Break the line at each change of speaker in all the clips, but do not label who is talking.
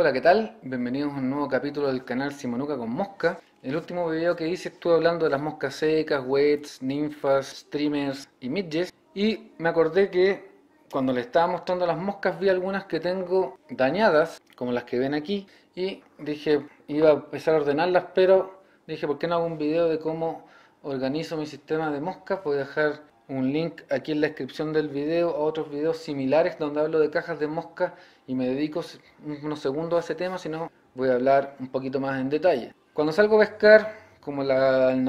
Hola, ¿qué tal? Bienvenidos a un nuevo capítulo del canal Simonuca con Mosca. El último video que hice estuve hablando de las moscas secas, wets, ninfas, streamers y midges. Y me acordé que cuando les estaba mostrando las moscas vi algunas que tengo dañadas, como las que ven aquí. Y dije, iba a empezar a ordenarlas, pero dije, ¿por qué no hago un video de cómo organizo mi sistema de moscas? Voy a dejar un link aquí en la descripción del video a otros videos similares donde hablo de cajas de moscas y me dedico unos segundos a ese tema, si no voy a hablar un poquito más en detalle. Cuando salgo a pescar, como el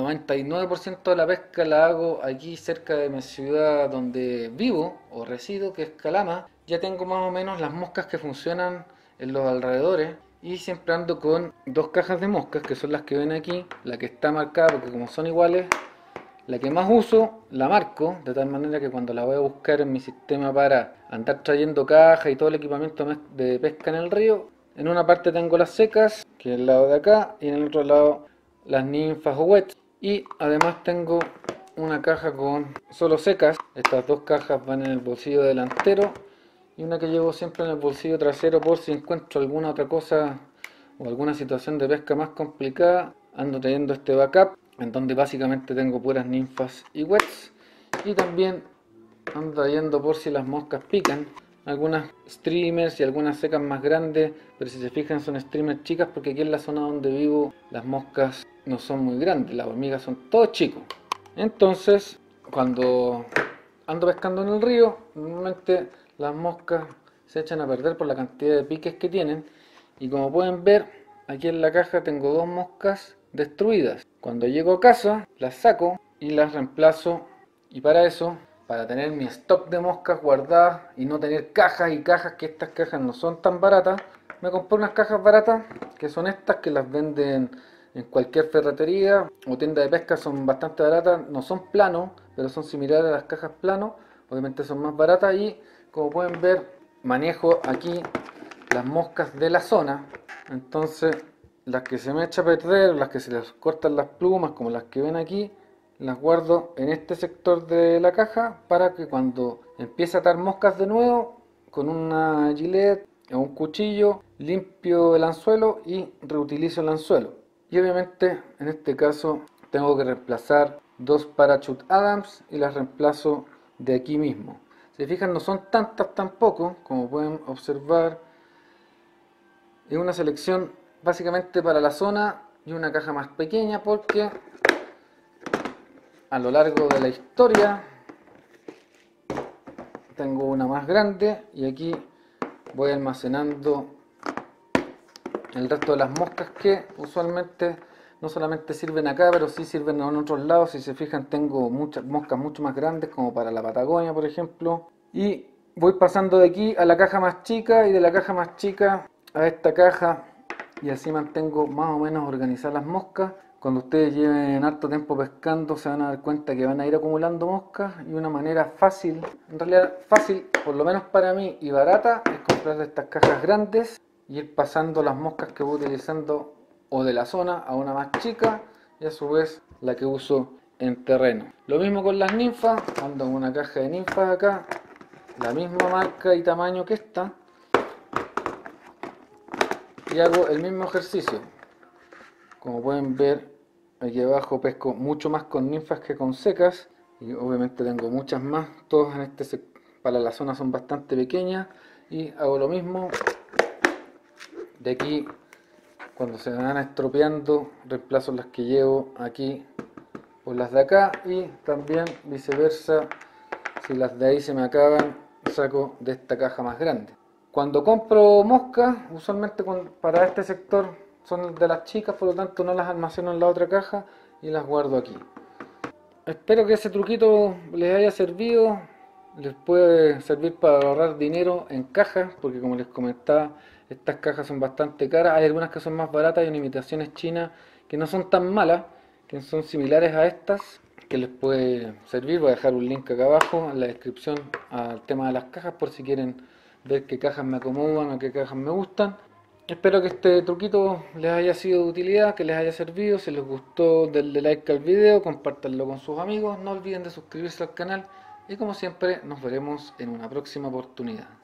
99% de la pesca la hago aquí cerca de mi ciudad donde vivo o resido, que es Calama, ya tengo más o menos las moscas que funcionan en los alrededores y siempre ando con dos cajas de moscas que son las que ven aquí, la que está marcada porque como son iguales, la que más uso la marco, de tal manera que cuando la voy a buscar en mi sistema para andar trayendo cajas y todo el equipamiento de pesca en el río, en una parte tengo las secas, que es el lado de acá, y en el otro lado las ninfas o wets. Y además tengo una caja con solo secas. Estas dos cajas van en el bolsillo delantero y una que llevo siempre en el bolsillo trasero por si encuentro alguna otra cosa o alguna situación de pesca más complicada. Ando trayendo este backup en donde básicamente tengo puras ninfas y wets, y también ando trayendo por si las moscas pican algunas streamers y algunas secas más grandes, pero si se fijan son streamers chicas porque aquí en la zona donde vivo las moscas no son muy grandes, las hormigas son todos chicos. Entonces cuando ando pescando en el río, normalmente las moscas se echan a perder por la cantidad de piques que tienen, y como pueden ver aquí en la caja tengo dos moscas destruidas. Cuando llego a casa las saco y las reemplazo, y para eso, para tener mi stock de moscas guardadas y no tener cajas y cajas, que estas cajas no son tan baratas, me compré unas cajas baratas que son estas, que las venden en cualquier ferretería o tienda de pesca, son bastante baratas, no son planos, pero son similares a las cajas plano, obviamente son más baratas. Y como pueden ver manejo aquí las moscas de la zona, entonces las que se me echa a perder, las que se les cortan las plumas, como las que ven aquí, las guardo en este sector de la caja para que cuando empiece a atar moscas de nuevo, con una gilet o un cuchillo, limpio el anzuelo y reutilizo el anzuelo. Y obviamente en este caso tengo que reemplazar dos Parachute Adams y las reemplazo de aquí mismo. Si se fijan, no son tantas tampoco, como pueden observar. Es una selección básicamente para la zona y una caja más pequeña porque a lo largo de la historia tengo una más grande y aquí voy almacenando el resto de las moscas que usualmente no solamente sirven acá, pero sí sirven en otros lados. Si se fijan, tengo muchas moscas mucho más grandes, como para la Patagonia, por ejemplo. Y voy pasando de aquí a la caja más chica y de la caja más chica a esta caja, y así mantengo más o menos organizadas las moscas. Cuando ustedes lleven harto tiempo pescando se van a dar cuenta que van a ir acumulando moscas, y una manera fácil, en realidad fácil, por lo menos para mí, y barata, es comprar estas cajas grandes y ir pasando las moscas que voy utilizando o de la zona a una más chica, y a su vez la que uso en terreno. Lo mismo con las ninfas, ando en una caja de ninfas acá, la misma marca y tamaño que esta, y hago el mismo ejercicio. Como pueden ver, aquí abajo pesco mucho más con ninfas que con secas, y obviamente tengo muchas más, todas en para la zona son bastante pequeñas, y hago lo mismo. De aquí, cuando se van estropeando, reemplazo las que llevo aquí por las de acá, y también viceversa, si las de ahí se me acaban, saco de esta caja más grande. Cuando compro moscas, usualmente para este sector son de las chicas, por lo tanto no las almaceno en la otra caja y las guardo aquí. Espero que ese truquito les haya servido, les puede servir para ahorrar dinero en cajas, porque como les comentaba, estas cajas son bastante caras. Hay algunas que son más baratas y en imitaciones chinas que no son tan malas, que son similares a estas, que les puede servir. Voy a dejar un link acá abajo en la descripción al tema de las cajas, por si quieren ver qué cajas me acomodan o qué cajas me gustan. Espero que este truquito les haya sido de utilidad, que les haya servido. Si les gustó, denle like al video, compártanlo con sus amigos, no olviden de suscribirse al canal y como siempre nos veremos en una próxima oportunidad.